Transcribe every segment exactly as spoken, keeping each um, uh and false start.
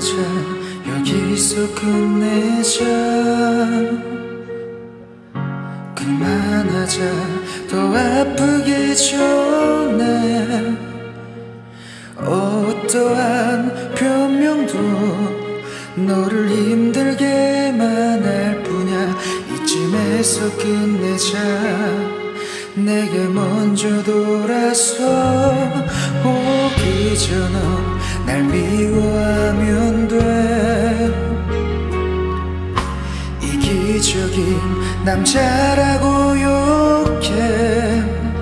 그만하자 여기서 끝내자 그만하자 더 아프기 전에 어떠한 변명도 너를 힘들게만 할 뿐이야. 이쯤에서 끝내자 내게 먼저 돌아서 오 그저 넌 날 미워하면 돼. 이기적인 남자라고 욕해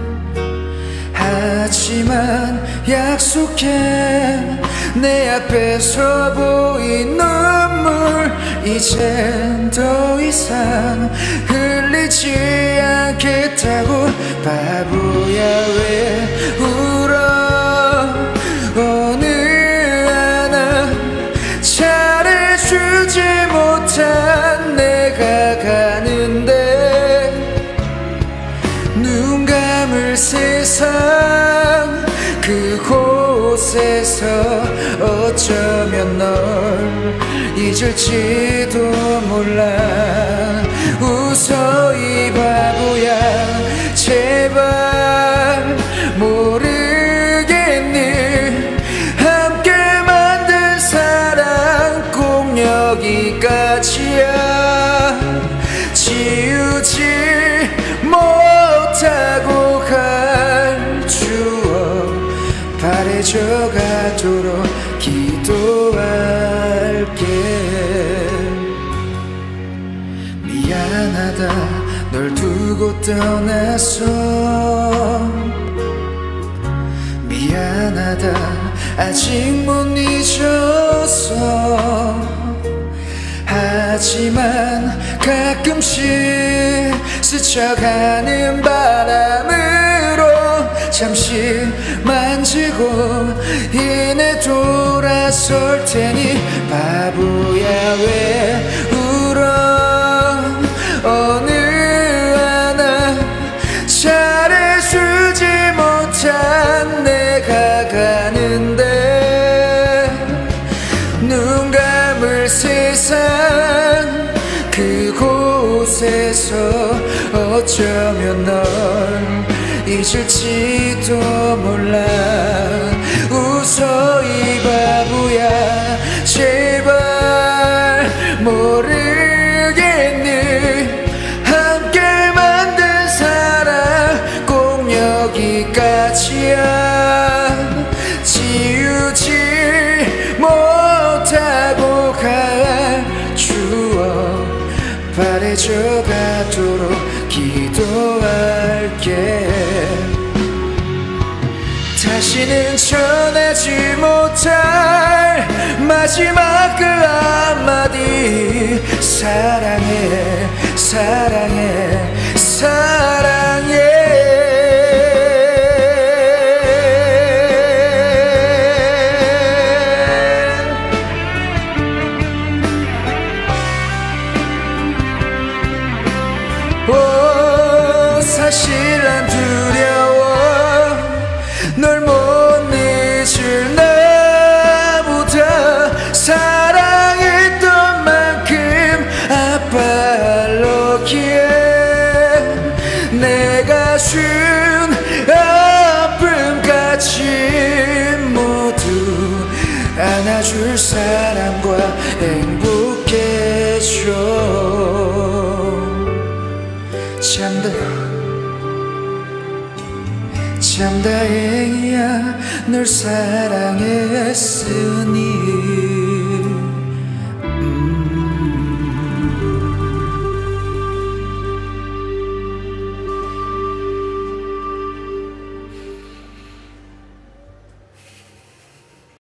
하지만 약속해 내 앞에서 보인 눈물 이젠 더 이상 흘리지 않겠다고. 바보야 왜 울어. 어느 하나 잘해주지 못한 내가 가는데 눈 감을 세상 그곳에서 어쩌면 널 잊을지도 몰라. 웃어 이 바보야 제발 모르겠니. 함께 만든 사랑 꼭 여기까지야. 지우지 못하고 갈 추억 바래져 가도록 기도할게. 미안하다 널 두고 떠나서 미안하다 아직 못 잊었어. 하지만 가끔씩 스쳐가는 바람으로 잠시 만지고 이내 돌아설 테니 바보야 왜 울어. 어느 하나 잘해주지 못한 내가 가는데 눈 감을 세상 그곳에서 어쩌면 널 잊을지도 몰라. 웃어 이 바보야 제발 모르겠니. 함께 만든 사랑 꼭 여기까지야. 지우지 못하고 갈 추억 바래져 가도록 기도할게. 다시는 전하지 못할 마지막 그 한마디 사랑해 사랑해 사랑해. 오 사실 난 두려워 널 못 잊을 나보다 사랑했던 만큼 아파하기에 내가 준 아픔까지 모두 안아줄 사람과 행복해져. 참, 참 다행이야 널 사랑했으니.